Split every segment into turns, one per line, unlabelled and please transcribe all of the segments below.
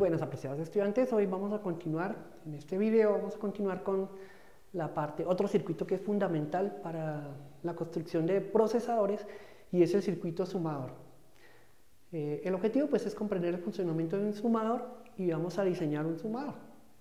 buenos, apreciados estudiantes. Hoy vamos a continuar, en este video vamos a continuar con la parte, otro circuito que es fundamental para la construcción de procesadores, y es el circuito sumador. El objetivo pues es comprender el funcionamiento de un sumador y vamos a diseñar un sumador.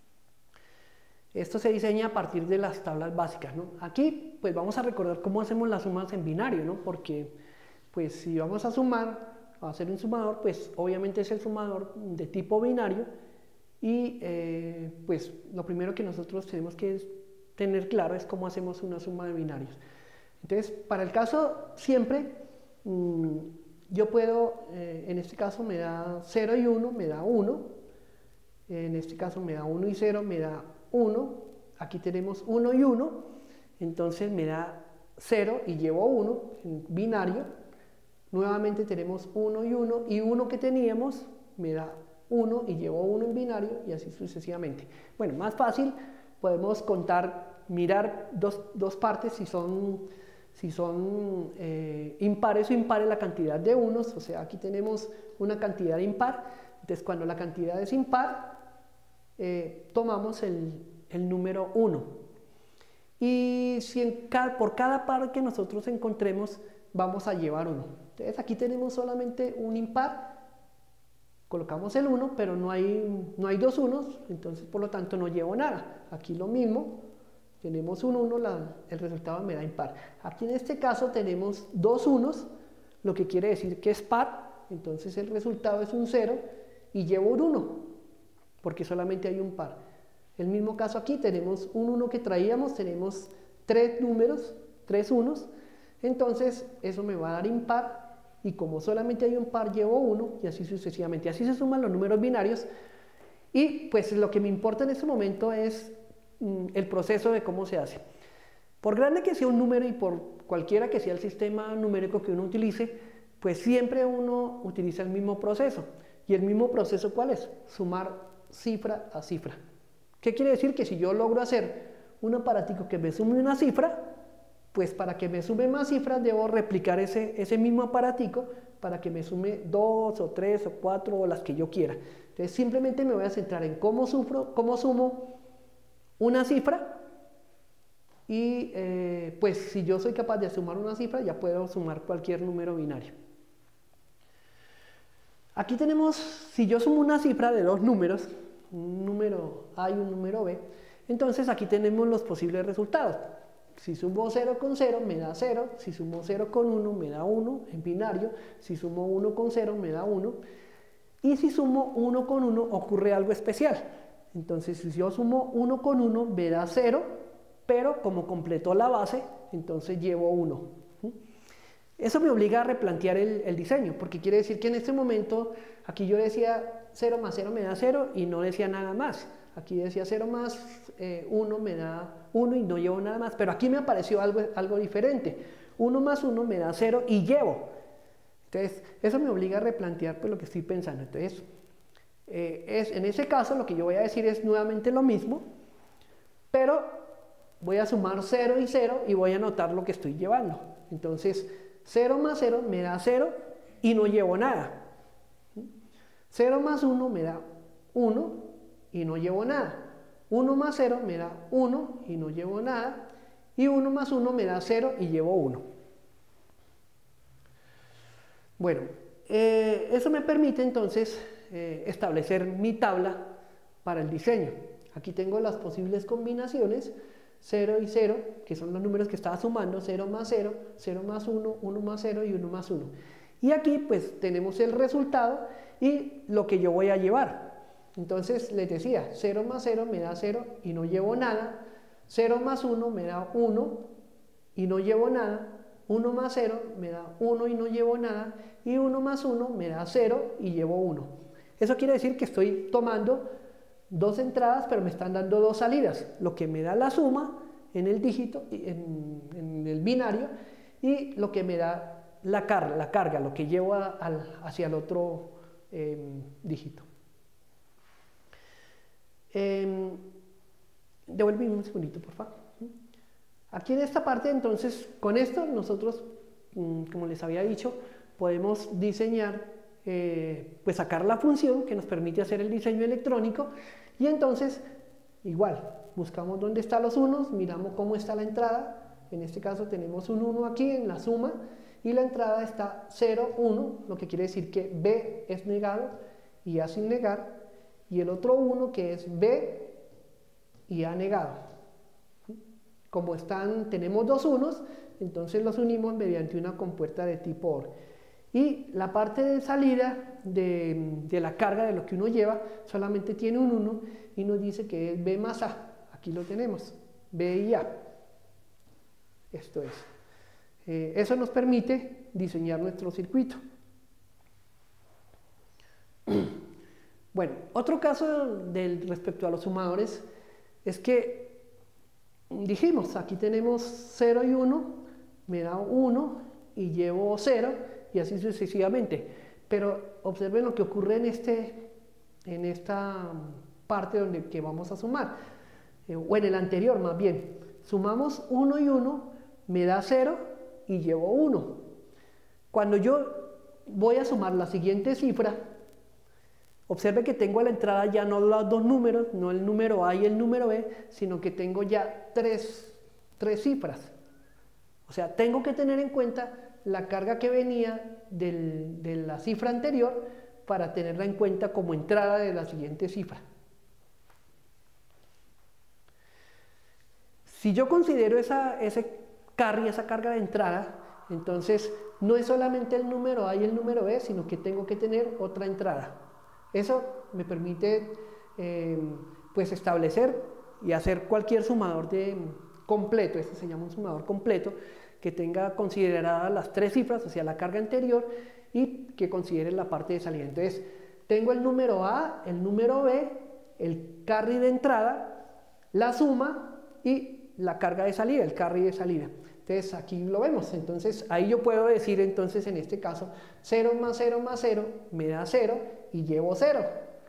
Esto se diseña a partir de las tablas básicas, ¿no? Aquí pues vamos a recordar cómo hacemos las sumas en binario, ¿no? Porque pues si vamos a sumar, a hacer un sumador, pues obviamente es el sumador de tipo binario, y pues lo primero que nosotros tenemos que tener claro es cómo hacemos una suma de binarios. Entonces, para el caso siempre, yo puedo, en este caso me da 0 y 1, me da 1, en este caso me da 1 y 0, me da 1, aquí tenemos 1 y 1, entonces me da 0 y llevo 1 en binario. Nuevamente tenemos 1 y 1, y 1 que teníamos me da 1 y llevo 1 en binario, y así sucesivamente. Bueno, más fácil, podemos contar, mirar dos partes, si son impares o impares la cantidad de unos, o sea, aquí tenemos una cantidad impar, entonces cuando la cantidad es impar, tomamos el número 1. Y si por cada par que nosotros encontremos, vamos a llevar 1. Entonces aquí tenemos solamente un impar, colocamos el 1, pero no hay dos unos, entonces por lo tanto no llevo nada. Aquí lo mismo, tenemos un 1, el resultado me da impar. Aquí en este caso tenemos dos unos, lo que quiere decir que es par, entonces el resultado es un 0 y llevo un 1, porque solamente hay un par. El mismo caso aquí, tenemos un 1 que traíamos, tenemos tres números, tres unos, entonces eso me va a dar impar, y como solamente hay un par llevo 1, y así sucesivamente. Así se suman los números binarios, y pues lo que me importa en este momento es el proceso de cómo se hace. Por grande que sea un número y por cualquiera que sea el sistema numérico que uno utilice, pues siempre uno utiliza el mismo proceso. ¿Y el mismo proceso cuál es? Sumar cifra a cifra. ¿Qué quiere decir? Que si yo logro hacer un aparatico que me sume una cifra, pues para que me sume más cifras debo replicar ese mismo aparatico para que me sume 2 o 3 o 4 o las que yo quiera. Entonces simplemente me voy a centrar en cómo sumo una cifra, y pues si yo soy capaz de sumar una cifra, ya puedo sumar cualquier número binario. Aquí tenemos, si yo sumo una cifra de dos números, un número A y un número B, entonces aquí tenemos los posibles resultados. Si sumo 0 con 0 me da 0, si sumo 0 con 1 me da 1 en binario, si sumo 1 con 0 me da 1, y si sumo 1 con 1 ocurre algo especial. Entonces si yo sumo 1 con 1 me da 0, pero como completó la base, entonces llevo 1. Eso me obliga a replantear el diseño, porque quiere decir que en este momento, aquí yo decía 0 más 0 me da 0 y no decía nada más. Aquí decía 0 más 1 me da 1 y no llevo nada más, pero aquí me apareció algo diferente. 1 más 1 me da 0 y llevo. Entonces, eso me obliga a replantear pues lo que estoy pensando. Entonces, en ese caso lo que yo voy a decir es nuevamente lo mismo, pero voy a sumar 0 y 0 y voy a anotar lo que estoy llevando. Entonces, 0 más 0 me da 0 y no llevo nada. 0 más 1 me da 1 y no llevo nada. 1 más 0 me da 1 y no llevo nada. Y 1 más 1 me da 0 y llevo 1. Bueno, eso me permite entonces establecer mi tabla para el diseño. Aquí tengo las posibles combinaciones, 0 y 0, que son los números que estaba sumando, 0 más 0, 0 más 1, 1 más 0 y 1 más 1. Y aquí pues tenemos el resultado y lo que yo voy a llevar. Entonces les decía, 0 más 0 me da 0 y no llevo nada, 0 más 1 me da 1 y no llevo nada, 1 más 0 me da 1 y no llevo nada, y 1 más 1 me da 0 y llevo 1. Eso quiere decir que estoy tomando dos entradas, pero me están dando dos salidas, lo que me da la suma en el dígito, en el binario, y lo que me da la carga, lo que llevo hacia el otro dígito. Devuélveme un segundito, por favor. Aquí en esta parte, entonces, con esto nosotros, como les había dicho, podemos diseñar pues sacar la función que nos permite hacer el diseño electrónico, y entonces igual buscamos dónde están los unos, miramos cómo está la entrada. En este caso tenemos un 1 aquí en la suma y la entrada está 0, 1, lo que quiere decir que B es negado y A sin negar, y el otro 1 que es B y A negado. Como tenemos dos unos, entonces los unimos mediante una compuerta de tipo OR. Y la parte de salida de la carga de lo que uno lleva solamente tiene un 1 y nos dice que es B más A. Aquí lo tenemos, B y A. Esto es. Eso nos permite diseñar nuestro circuito. Bueno, otro caso respecto a los sumadores es que dijimos, aquí tenemos 0 y 1, me da 1 y llevo 0 y así sucesivamente. Pero observen lo que ocurre en esta parte que vamos a sumar, o en el anterior más bien. Sumamos 1 y 1, me da 0 y llevo 1. Cuando yo voy a sumar la siguiente cifra, observe que tengo a la entrada ya no los dos números, no el número A y el número B, sino que tengo ya tres cifras. O sea, tengo que tener en cuenta la carga que venía de la cifra anterior para tenerla en cuenta como entrada de la siguiente cifra. Si yo considero ese carry, esa carga de entrada, entonces no es solamente el número A y el número B, sino que tengo que tener otra entrada. Eso me permite pues establecer y hacer cualquier sumador completo, este se llama un sumador completo, que tenga consideradas las tres cifras, o sea, la carga anterior, y que considere la parte de salida. Entonces, tengo el número A, el número B, el carry de entrada, la suma y la carga de salida, el carry de salida. Entonces, aquí lo vemos. Entonces, ahí yo puedo decir, entonces, en este caso, 0 más 0 más 0 me da 0 y llevo 0.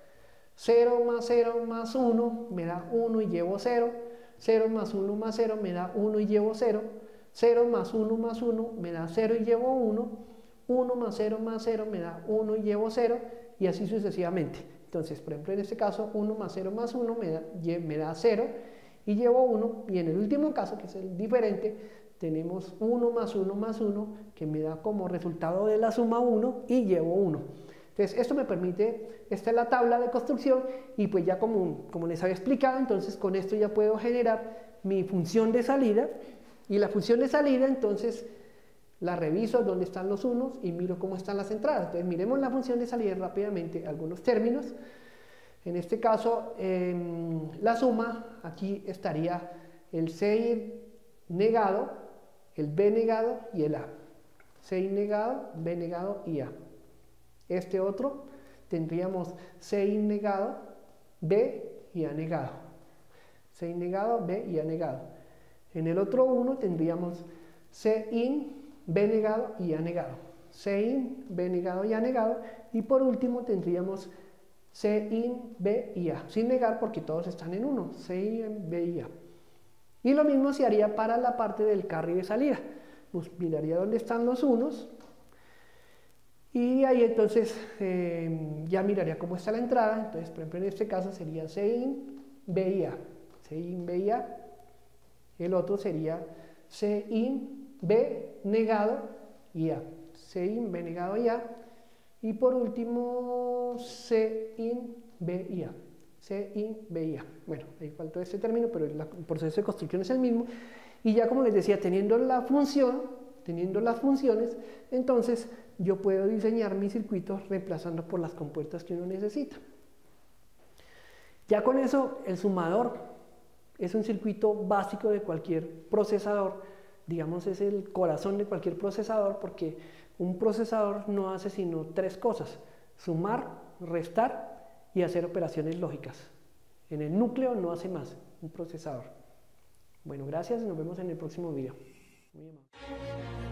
0 más 0 más 1 me da 1 y llevo 0. 0 más 1 más 0 me da 1 y llevo 0. 0 más 1 más 1 me da 0 y llevo 1. 1 más 0 más 0 me da 1 y llevo 0. Y así sucesivamente. Entonces, por ejemplo, en este caso, 1 más 0 más 1 me da 0 y llevo 1. Y en el último caso, que es el diferente, tenemos 1 más 1 más 1, que me da como resultado de la suma 1 y llevo 1. Entonces, esto me permite, esta es la tabla de construcción, y pues ya como les había explicado, entonces con esto ya puedo generar mi función de salida, y la función de salida, entonces, la reviso dónde están los unos y miro cómo están las entradas. Entonces, miremos la función de salida rápidamente, algunos términos. En este caso, la suma, aquí estaría el C negado, el B negado y el A. C negado, B negado y A. Este otro tendríamos C negado, B y A negado. C negado, B y A negado. En el otro uno tendríamos C in, B negado y A negado. C in, B negado y A negado. Y por último tendríamos C in, B y A. Sin negar porque todos están en 1. C in, B y A. Y lo mismo se haría para la parte del carry de salida. Pues miraría dónde están los unos. Y ahí entonces ya miraría cómo está la entrada. Entonces, por ejemplo, en este caso sería C in, B y A. C in, B y A. El otro sería C in, B negado y A. C in, B negado y A. Y por último, C in, B y A. C in, B y A. Bueno, ahí faltó este término, pero el proceso de construcción es el mismo. Y ya como les decía, teniendo la función, teniendo las funciones, entonces yo puedo diseñar mis circuitos reemplazando por las compuertas que uno necesita. Ya con eso, el sumador es un circuito básico de cualquier procesador, digamos es el corazón de cualquier procesador, porque un procesador no hace sino tres cosas: sumar, restar y hacer operaciones lógicas. En el núcleo no hace más un procesador. Bueno, gracias y nos vemos en el próximo video. Muy amable.